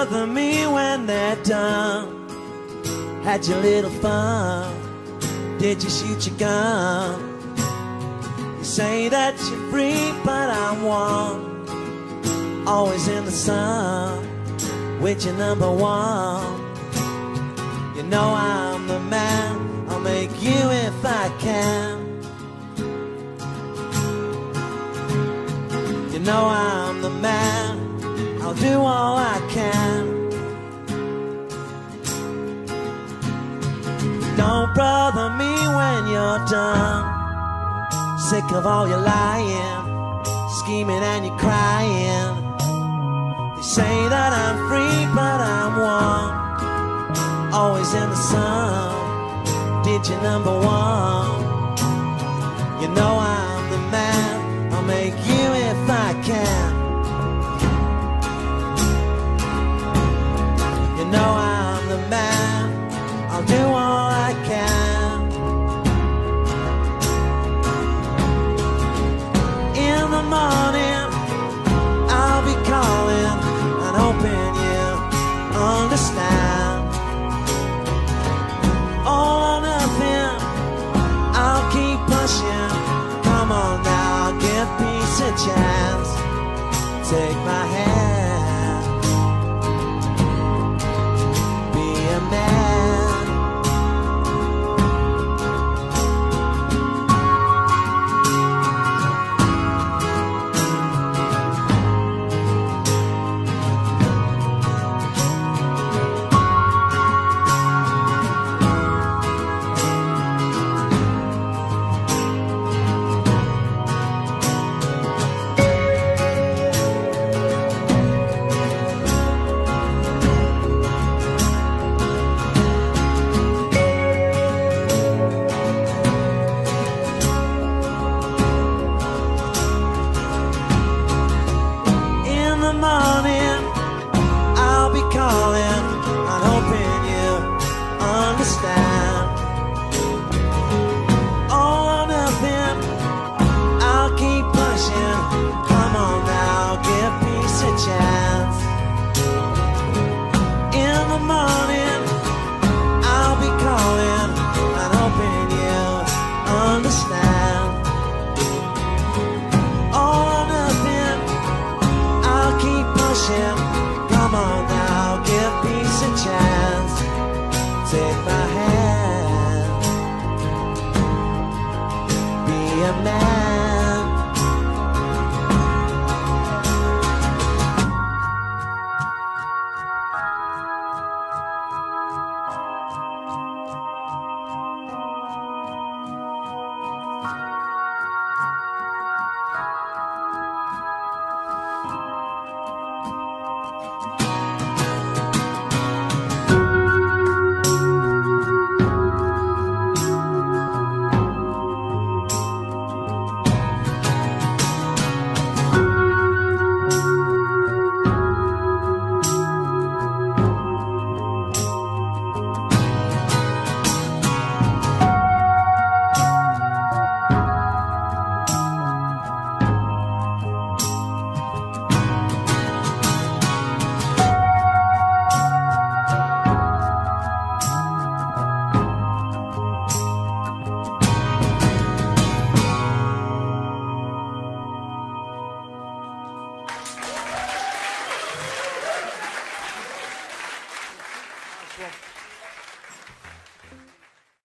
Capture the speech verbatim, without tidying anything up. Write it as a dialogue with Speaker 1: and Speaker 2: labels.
Speaker 1: bother me when they're done. Had your little fun? Did you shoot your gun? You say that you're free, but I'm one. Always in the sun, with your number one. You know I'm the man, I'll make you if I can. You know I'm the man, I'll do all I can. Don't bother me when you're done. Sick of all your lying, scheming and you're crying. They say that I'm free, but I'm one. Always in the sun, did you number one? You know I'm the man, I'll make you if I can. You know I'm the man, I'll do all I can. In the morning, I'll be calling and hoping you understand. All or nothing, I'll keep pushing. Come on now, give peace a chance. Take my hand, be a man. Morning, I'll be calling